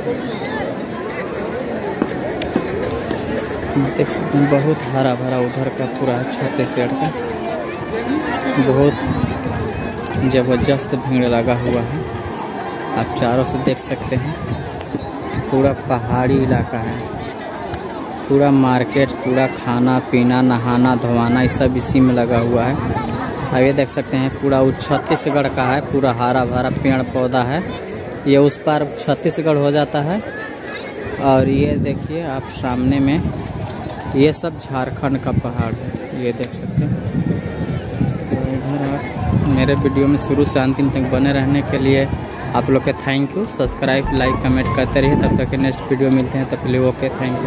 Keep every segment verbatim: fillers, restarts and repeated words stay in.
देख सकते हैं बहुत हरा भरा उधर का पूरा छत्तीसगढ़ का बहुत ज़बरदस्त भीड़ लगा हुआ है। आप चारों से देख सकते हैं पूरा पहाड़ी इलाका है, पूरा मार्केट, पूरा खाना पीना नहाना धोवाना ये सब इसी में लगा हुआ है। अब ये देख सकते हैं पूरा वो छत्तीसगढ़ का है, पूरा हरा भरा पेड़ पौधा है। ये उस पार छत्तीसगढ़ हो जाता है और ये देखिए आप सामने में ये सब झारखंड का पहाड़ है, ये देख सकते हैं। तो इधर आप मेरे वीडियो में शुरू से अंतिम तक बने रहने के लिए आप लोग के thank you. Subscribe like comment करते रहिए। तब तक के नेक्स्ट वीडियो मिलते हैं, तब के लिए ओके थैंक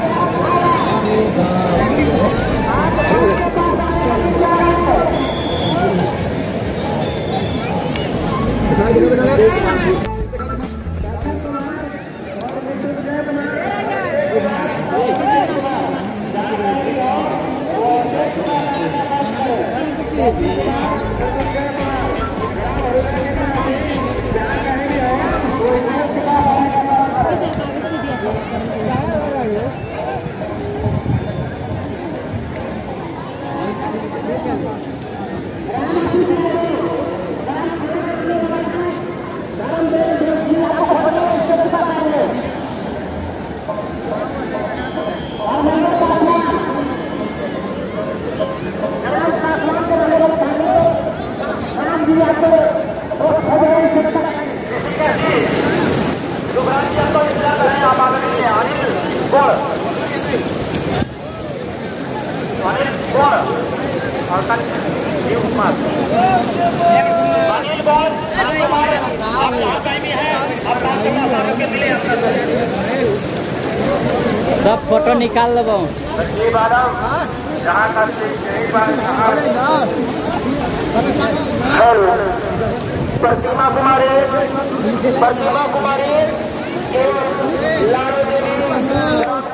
यू। सब फोटो निकाल लो। प्रतिमा कुमारी प्रतिमा कुमारी